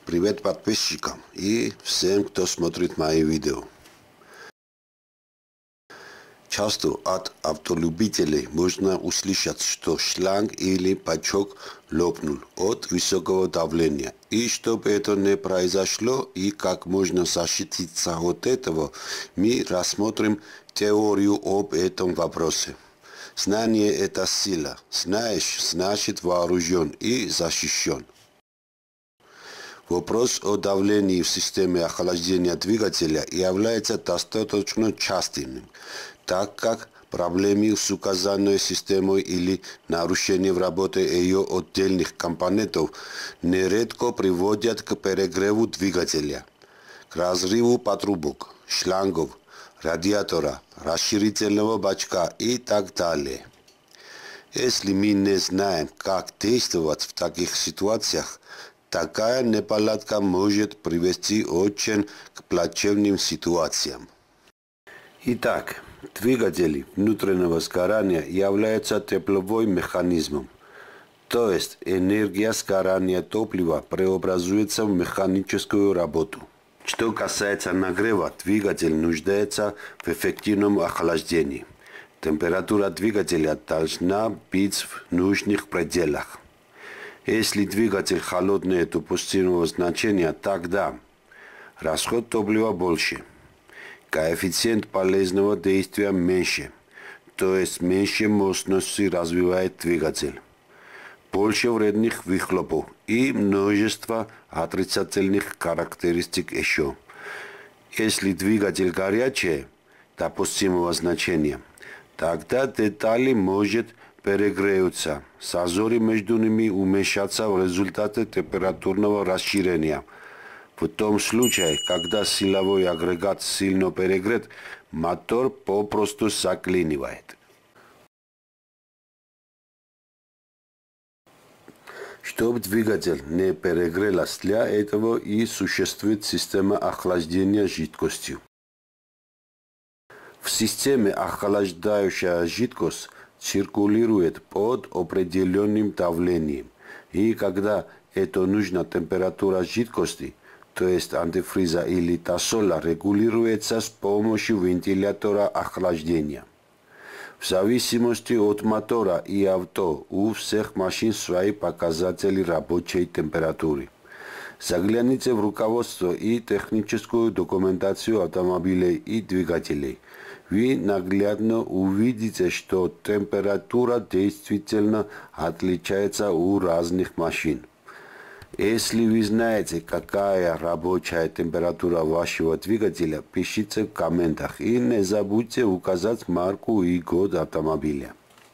Привет подписчикам и всем, кто смотрит мои видео. Часто от автолюбителей можно услышать, что шланг или бачок лопнул от высокого давления. И чтобы это не произошло и как можно защититься от этого, мы рассмотрим теорию об этом вопросе. Знание – это сила. Знаешь, значит вооружен и защищен. Вопрос о давлении в системе охлаждения двигателя является достаточно частым, так как проблемы с указанной системой или нарушение в работе ее отдельных компонентов нередко приводят к перегреву двигателя, к разрыву патрубок, шлангов, радиатора, расширительного бачка и так далее. Если мы не знаем, как действовать в таких ситуациях, такая неполадка может привести очень к плачевным ситуациям. Итак, двигатели внутреннего сгорания являются тепловым механизмом, то есть энергия сгорания топлива преобразуется в механическую работу. Что касается нагрева, двигатель нуждается в эффективном охлаждении. Температура двигателя должна быть в нужных пределах. Если двигатель холодный допустимого значения, тогда расход топлива больше, коэффициент полезного действия меньше, то есть меньше мощности развивает двигатель, больше вредных выхлопов и множество отрицательных характеристик еще. Если двигатель горячий, допустимого значения, тогда детали может перегреются, зазоры между ними уменьшатся в результате температурного расширения. В том случае, когда силовой агрегат сильно перегрет, мотор попросту заклинивает. Чтобы двигатель не перегрелся, для этого и существует система охлаждения жидкостью. В системе охлаждающая жидкость циркулирует под определенным давлением, и когда это нужна температура жидкости, то есть антифриза или тосола, регулируется с помощью вентилятора охлаждения. В зависимости от мотора и авто, у всех машин свои показатели рабочей температуры. Загляните в руководство и техническую документацию автомобилей и двигателей. Вы наглядно увидите, что температура действительно отличается у разных машин. Если вы знаете, какая рабочая температура вашего двигателя, пишите в комментах и не забудьте указать марку и год автомобиля.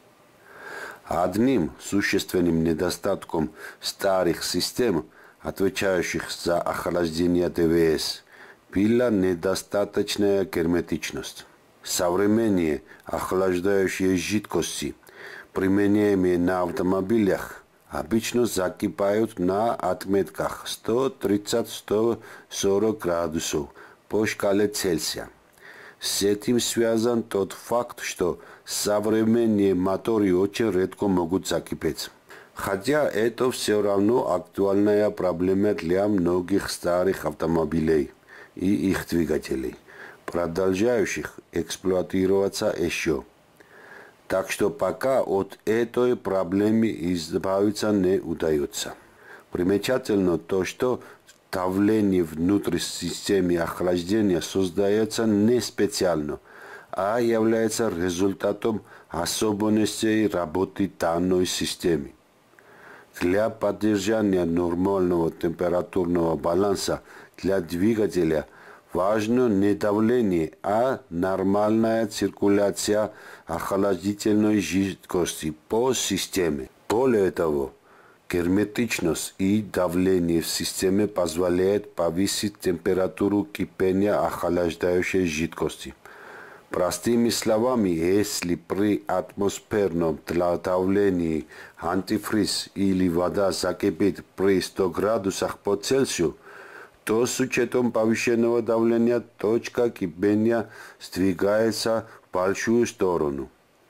Одним существенным недостатком старых систем, отвечающих за охлаждение ДВС, была недостаточная герметичность. Современные охлаждающие жидкости, применяемые на автомобилях, обычно закипают на отметках 130-140 градусов по шкале Цельсия. С этим связан тот факт, что современные моторы очень редко могут закипеть. Хотя это все равно актуальная проблема для многих старых автомобилей и их двигателей, продолжающих эксплуатироваться еще. Так что пока от этой проблемы избавиться не удается. Примечательно то, что давление внутри системы охлаждения создается не специально, а является результатом особенностей работы данной системы. Для поддержания нормального температурного баланса для двигателя важно не давление, а нормальная циркуляция охлаждительной жидкости по системе. Более того, герметичность и давление в системе позволяют повысить температуру кипения охлаждающей жидкости. Простыми словами, если при атмосферном давлении антифриз или вода закипит при 100 градусах по Цельсию, то с учетом повышенного давления точка кипения сдвигается в большую сторону.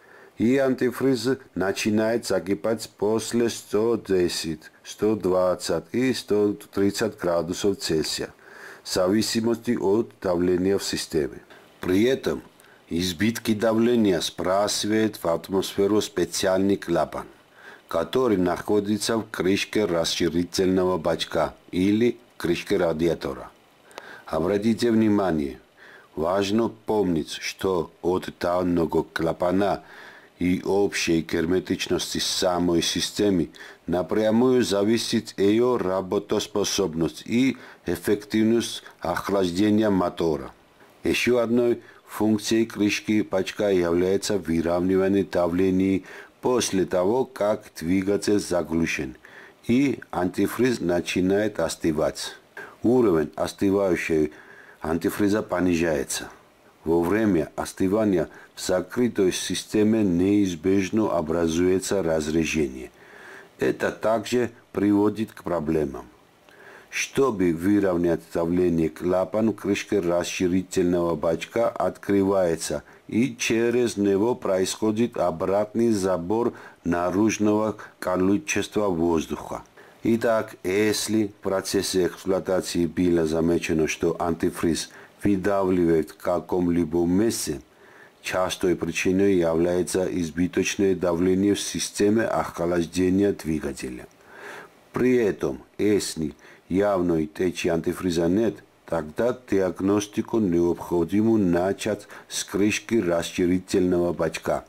и антифриз начинает закипать после 110, 120 и 130 градусов Цельсия, в зависимости от давления в системе. При этом избытки давления сбрасывает в атмосферу специальный клапан, который находится в крышке расширительного бачка или крышке радиатора. Обратите внимание, важно помнить, что от данного клапана и общей герметичности самой системы напрямую зависит ее работоспособность и эффективность охлаждения мотора. Еще одной функцией крышки бачка является выравнивание давления после того, как двигатель заглушен, и антифриз начинает остывать. Уровень остывающего антифриза понижается. Во время остывания в закрытой системе неизбежно образуется разрежение. Это также приводит к проблемам. Чтобы выровнять давление, клапан крышки расширительного бачка открывается, и через него происходит обратный забор наружного количества воздуха. Итак, если в процессе эксплуатации было замечено, что антифриз выдавливает в каком-либо месте, частой причиной является избыточное давление в системе охлаждения двигателя. При этом, если явной течи антифриза нет, тогда диагностику необходимо начать с крышки расширительного бачка.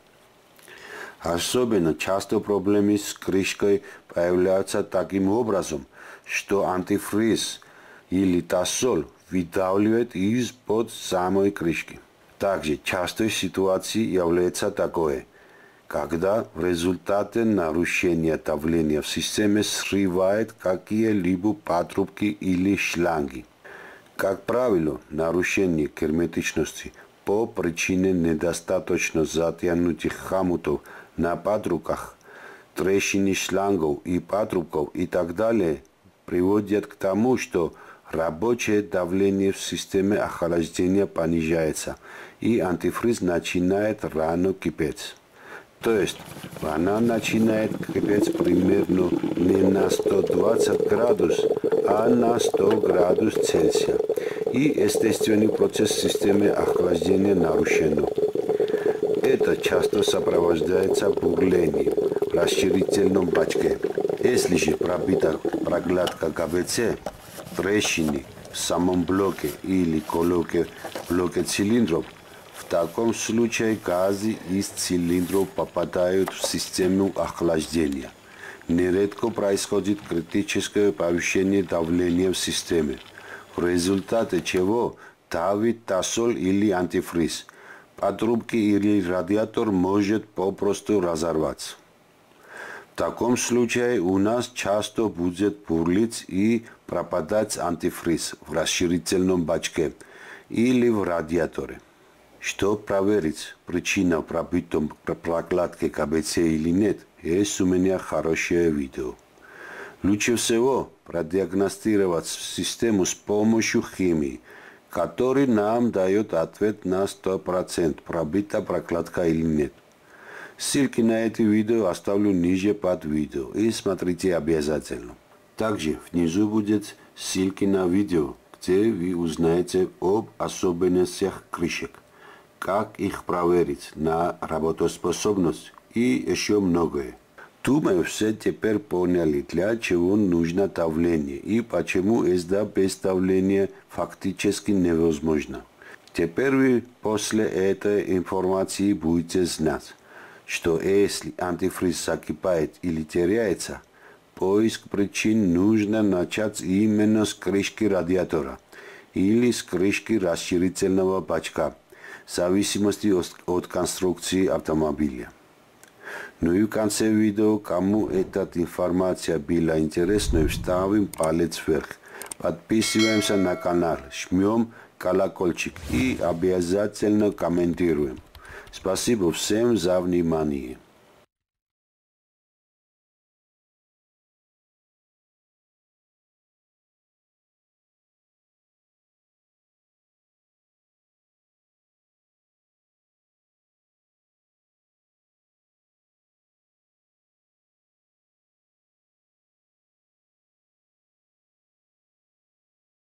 Особенно часто проблемы с крышкой появляются таким образом, что антифриз или тосол выдавливает из-под самой крышки. Также частой ситуацией является такое, когда в результате нарушения давления в системе срывает какие-либо патрубки или шланги. Как правило, нарушение герметичности по причине недостаточно затянутых хомутов на патрубках, трещины шлангов и патрубков и так далее приводят к тому, что рабочее давление в системе охлаждения понижается, и антифриз начинает рано кипеть. То есть она начинает кипеть примерно не на 120 градусов, а на 100 градусов Цельсия. И естественный процесс системы охлаждения нарушен. Это часто сопровождается бурлением в расширительном бачке. Если же пробита прокладка ГВЦ, трещины в самом блоке или колоке блоке цилиндров, в таком случае газы из цилиндров попадают в систему охлаждения. Нередко происходит критическое повышение давления в системе, в результате чего давит тосол или антифриз. Патрубки или радиатор может попросту разорваться. В таком случае у нас часто будет бурлить и пропадать антифриз в расширительном бачке или в радиаторе. Чтобы проверить причину в пробитом прокладке ГВЦ или нет, есть у меня хорошее видео. Лучше всего продиагностировать систему с помощью химии, который нам дает ответ на 100% пробита прокладка или нет. Ссылки на это видео оставлю ниже под видео и смотрите обязательно. Также внизу будет ссылки на видео, где вы узнаете об особенностях крышек, как их проверить на работоспособность и еще многое. Думаю, все теперь поняли, для чего нужно давление и почему езда без давления фактически невозможна. Теперь вы после этой информации будете знать, что если антифриз закипает или теряется, поиск причин нужно начать именно с крышки радиатора или с крышки расширительного бачка, в зависимости от конструкции автомобиля. Ну и в конце видео, кому эта информация была интересна, ставим палец вверх. Подписываемся на канал, жмем колокольчик и обязательно комментируем. Спасибо всем за внимание.